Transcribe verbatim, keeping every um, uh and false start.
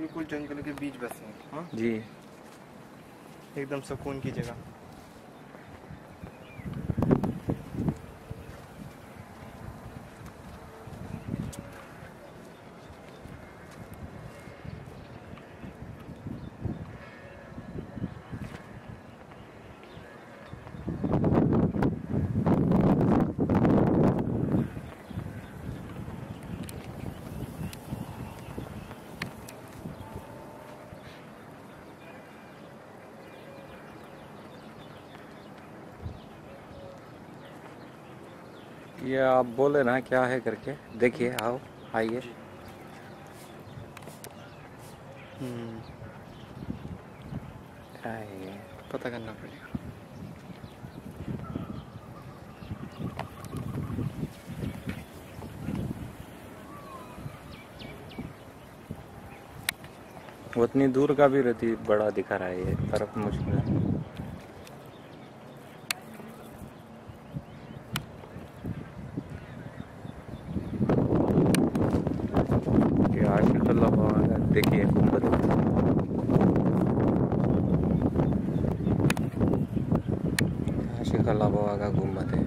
बिल्कुल जंगल के बीच बसे हैं। हाँ जी, एकदम सुकून की जगह। ये आप बोले ना क्या है करके, देखिए आओ, आइए। जी। हम्म आइए। पता करना पड़ेगा। उतनी दूर का भी रहती बड़ा दिखा रहा है, ये तरफ मुश्किल है। ये आशिकुल्लाह भवन है, देखिए गुंबद। आशिकुल्लाह बाबा का गुंबद है।